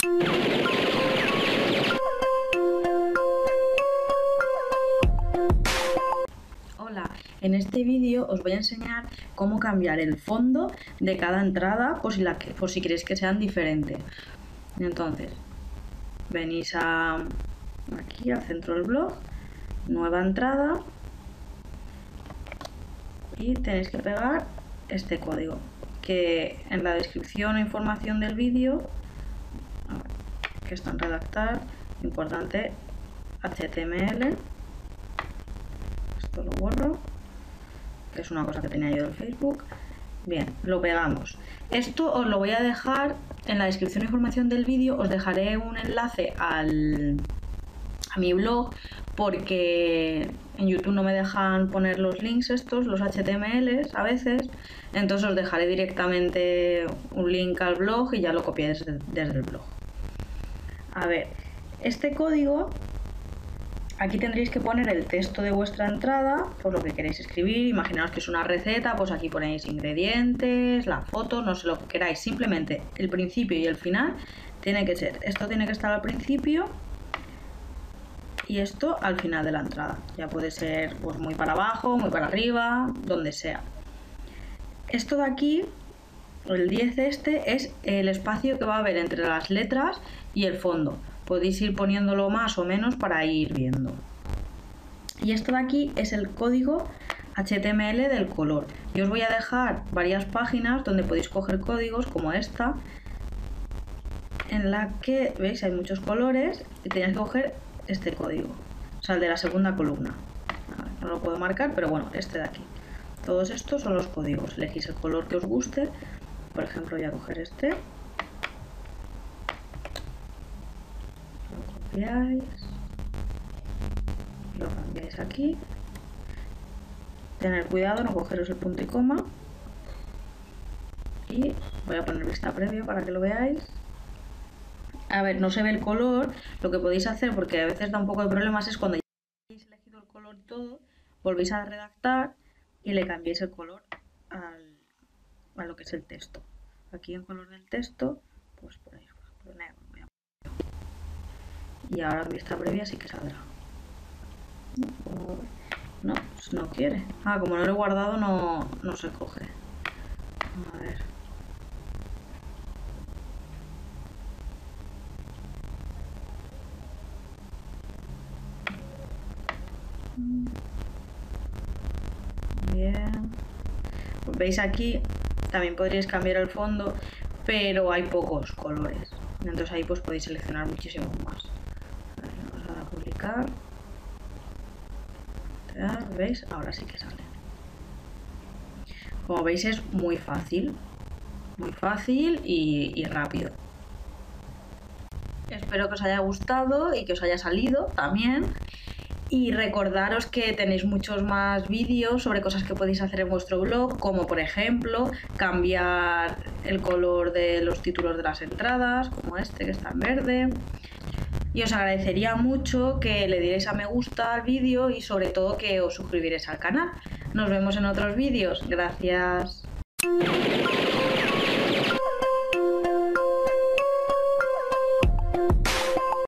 Hola, en este vídeo os voy a enseñar cómo cambiar el fondo de cada entrada por si queréis que sean diferentes. Entonces, venís aquí al centro del blog, nueva entrada, y tenéis que pegar este código, que en la descripción o información del vídeo, que está en redactar, importante, HTML. Esto lo borro, que es una cosa que tenía yo del Facebook. Bien, lo pegamos. Esto os lo voy a dejar en la descripción e información del vídeo. Os dejaré un enlace a mi blog, porque en YouTube no me dejan poner los links estos, los HTMLs a veces. Entonces os dejaré directamente un link al blog y ya lo copié desde el blog. A ver, este código, aquí tendréis que poner el texto de vuestra entrada, por lo que queréis escribir. Imaginaos que es una receta, pues aquí ponéis ingredientes, la foto, no sé lo que queráis. Simplemente el principio y el final tiene que ser, esto tiene que estar al principio y esto al final de la entrada. Ya puede ser pues muy para abajo, muy para arriba, donde sea. Esto de aquí, el 10 este, es el espacio que va a haber entre las letras y el fondo. Podéis ir poniéndolo más o menos para ir viendo. Y esto de aquí es el código HTML del color. Yo os voy a dejar varias páginas donde podéis coger códigos como esta, en la que, veis, hay muchos colores y tenéis que coger este código, o sea, el de la segunda columna. No lo puedo marcar, pero bueno, este de aquí. Todos estos son los códigos. Elegís el color que os guste. Por ejemplo, voy a coger este. Lo copiáis. Lo cambiáis aquí. Tener cuidado, no cogeros el punto y coma. Y voy a poner vista previa para que lo veáis. A ver, no se ve el color. Lo que podéis hacer, porque a veces da un poco de problemas, es cuando ya habéis elegido el color y todo, volvéis a redactar y le cambiéis el color a lo que es el texto. Aquí en color del texto, pues ponéis, por ejemplo, negro. Y ahora en vista previa sí que saldrá. No, no quiere. Ah, como no lo he guardado, no se coge. A ver. Bien. Pues veis aquí, también podríais cambiar el fondo, pero hay pocos colores. Entonces ahí pues podéis seleccionar muchísimos más. Vamos a dar a publicar. ¿Veis? Ahora sí que sale. Como veis es muy fácil y rápido. Espero que os haya gustado y que os haya salido también. Y recordaros que tenéis muchos más vídeos sobre cosas que podéis hacer en vuestro blog, como por ejemplo cambiar el color de los títulos de las entradas, como este que está en verde. Y os agradecería mucho que le dierais a me gusta al vídeo y sobre todo que os suscribierais al canal. Nos vemos en otros vídeos. Gracias.